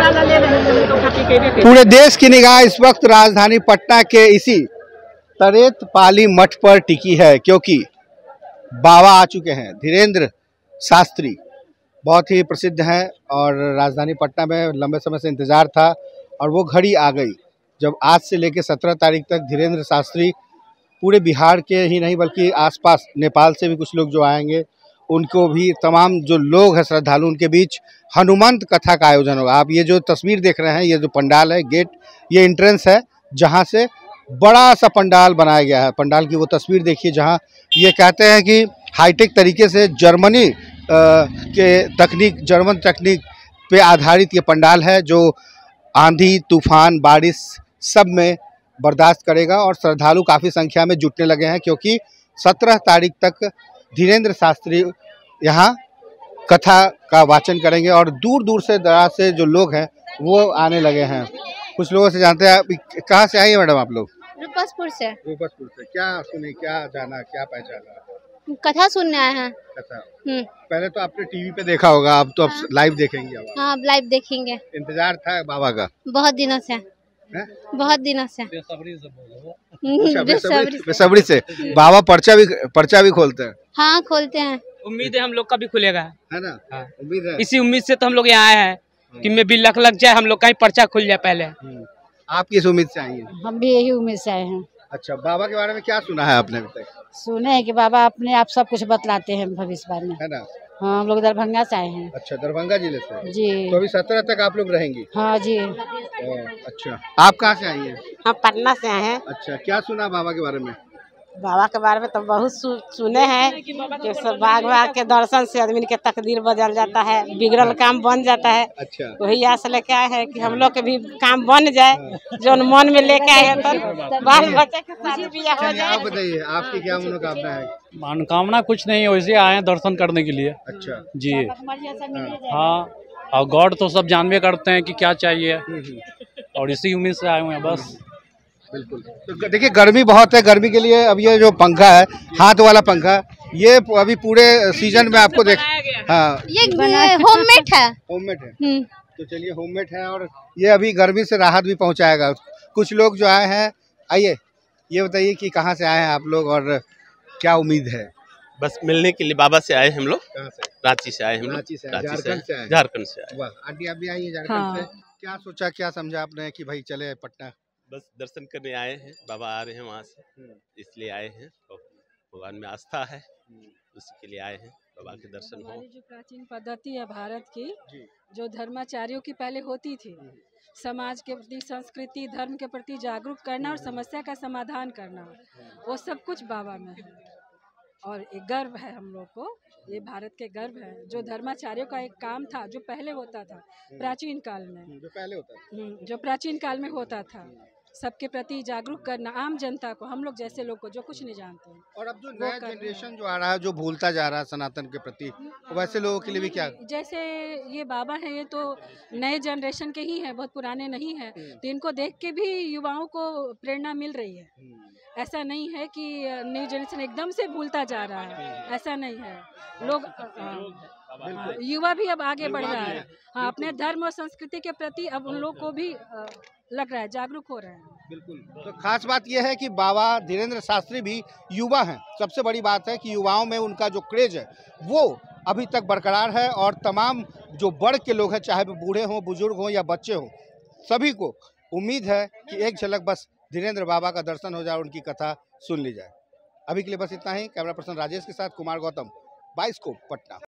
पूरे देश की निगाह इस वक्त राजधानी पटना के इसी तरेत पाली मठ पर टिकी है, क्योंकि बाबा आ चुके हैं। धीरेन्द्र शास्त्री बहुत ही प्रसिद्ध हैं और राजधानी पटना में लंबे समय से इंतजार था और वो घड़ी आ गई जब आज से लेकर 17 तारीख तक धीरेन्द्र शास्त्री पूरे बिहार के ही नहीं बल्कि आसपास नेपाल से भी कुछ लोग जो आएंगे, उनको भी तमाम जो लोग हैं श्रद्धालु, उनके बीच हनुमंत कथा का आयोजन होगा। आप ये जो तस्वीर देख रहे हैं, ये जो पंडाल है, गेट, ये एंट्रेंस है जहाँ से बड़ा सा पंडाल बनाया गया है। पंडाल की वो तस्वीर देखिए जहाँ ये कहते हैं कि हाईटेक तरीके से जर्मनी के तकनीक, जर्मन तकनीक पे आधारित ये पंडाल है जो आंधी, तूफान, बारिश सब में बर्दाश्त करेगा। और श्रद्धालु काफ़ी संख्या में जुटने लगे हैं क्योंकि 17 तारीख तक धीरेन्द्र शास्त्री यहाँ कथा का वाचन करेंगे और दूर दूर से, दराज से जो लोग हैं वो आने लगे हैं। कुछ लोगों से जानते हैं। कहाँ से आई है मैडम आप लोग? रूपसपुर से। रूपसपुर से। क्या सुने, क्या जाना, क्या पहचाना? कथा सुनने आए हैं। कथा। पहले तो आपने टीवी पे देखा होगा, अब तो आप लाइव देखेंगे। अब हाँ, लाइव देखेंगे। इंतजार था बाबा का बहुत दिनों से। बहुत दिनों से बेसब्री से। बाबा पर्चा भी खोलते हैं। हाँ, खोलते हैं। उम्मीद है हम लोग का भी खुलेगा, है ना? हाँ। उम्मीद है। इसी उम्मीद से तो हम लोग यहाँ आए हैं कि मैं भी लग जाए, हम लोग का ही पर्चा खुल जाए पहले। आप किस उम्मीद से आई हैं? हम भी यही उम्मीद से आए हैं। अच्छा, बाबा के बारे में क्या सुना है आपने अभी तक? सुने हैं कि बाबा अपने आप सब कुछ बतलाते हैं भविष्यवाणी में, है ना? हाँ, हम लोग दरभंगा से आए हैं। अच्छा, दरभंगा जिले से जी। तो अभी 17 तक आप लोग रहेंगी? हाँ जी। अच्छा, आप कहाँ से आई हैं? हम पटना से आए हैं। अच्छा, क्या सुना बाबा के बारे में? बाबा के बारे में तो बहुत सुने हैं कि सब भाग के दर्शन से आदमी के तकदीर बदल जाता है, बिगड़ल काम बन जाता है। अच्छा, वही आस लेके आए हैं कि हम लोग के भी काम बन जाए, जो मन में लेके आए हैं, तो बाल बच्चे के शादी बियाह हो जाए। आप बताइए, आपकी क्या मनोकामना है? मनोकामना कुछ नहीं है, वैसे आए हैं दर्शन करने के लिए। अच्छा जी। हाँ, और गॉड तो सब जानवे करते हैं कि क्या चाहिए और इसी उम्मीद से आए हुए हैं बस। बिल्कुल। तो देखिए गर्मी बहुत है, गर्मी के लिए अब ये जो पंखा है, हाथ वाला पंखा, ये अभी पूरे सीजन में आपको देख, हाँ, ये होममेड है। होममेड है। तो चलिए, होममेड है और ये अभी गर्मी से राहत भी पहुंचाएगा। कुछ लोग जो आए हैं, आइए ये बताइए कि कहाँ से आए हैं आप लोग और क्या उम्मीद है? बस मिलने के लिए बाबा से आए हम लोग। कहाँ से? रांची से आए हम लोग। रांची से, झारखंड से आए। झारखंड से आए। वाह, आंटी आप भी आई हैं झारखंड से। क्या सोचा, क्या समझा आपने कि भाई चले पटना? बस दर्शन करने आए हैं, बाबा आ रहे हैं वहाँ से, इसलिए आए हैं। भगवान में आस्था है, उसी के लिए आए हैं, बाबा के दर्शन हो। जो प्राचीन पद्धति है भारत की, जो धर्माचार्यों की पहले होती थी, समाज के प्रति, संस्कृति, धर्म के प्रति जागरूक करना और समस्या का समाधान करना, वो सब कुछ बाबा में है। और एक गर्व है हम लोग को, ये भारत के गर्व है। जो धर्माचार्यों का एक काम था, जो पहले होता था प्राचीन काल में, जो प्राचीन काल में होता था, सबके प्रति जागरूक करना, आम जनता को, हम लोग जैसे लोग को जो कुछ नहीं जानते हैं। और अब जो नया जनरेशन जो आ रहा है, जो भूलता जा रहा है सनातन के प्रति, वैसे लोगों के लिए भी क्या? जैसे ये बाबा हैं, ये तो नए जनरेशन के ही हैं, बहुत पुराने नहीं हैं, तो इनको देख के भी युवाओं को प्रेरणा मिल रही है। ऐसा नहीं है कि न्यू जनरेशन एकदम से भूलता जा रहा है, ऐसा नहीं है। लोग युवा भी अब आगे बढ़ रहा है, हाँ, अपने धर्म और संस्कृति के प्रति अब उन लोग को भी लग रहा है, जागरूक हो रहे हैं। बिल्कुल। तो खास बात यह है कि बाबा धीरेन्द्र शास्त्री भी युवा हैं। सबसे बड़ी बात है कि युवाओं में उनका जो क्रेज है वो अभी तक बरकरार है और तमाम जो बढ़ के लोग हैं, चाहे वो बूढ़े हों, बुजुर्ग हों या बच्चे हों, सभी को उम्मीद है कि एक झलक बस धीरेन्द्र बाबा का दर्शन हो जाए, उनकी कथा सुन ली जाए। अभी के लिए बस इतना ही। कैमरा पर्सन राजेश के साथ कुमार गौतम, बाइस्कोप पटना।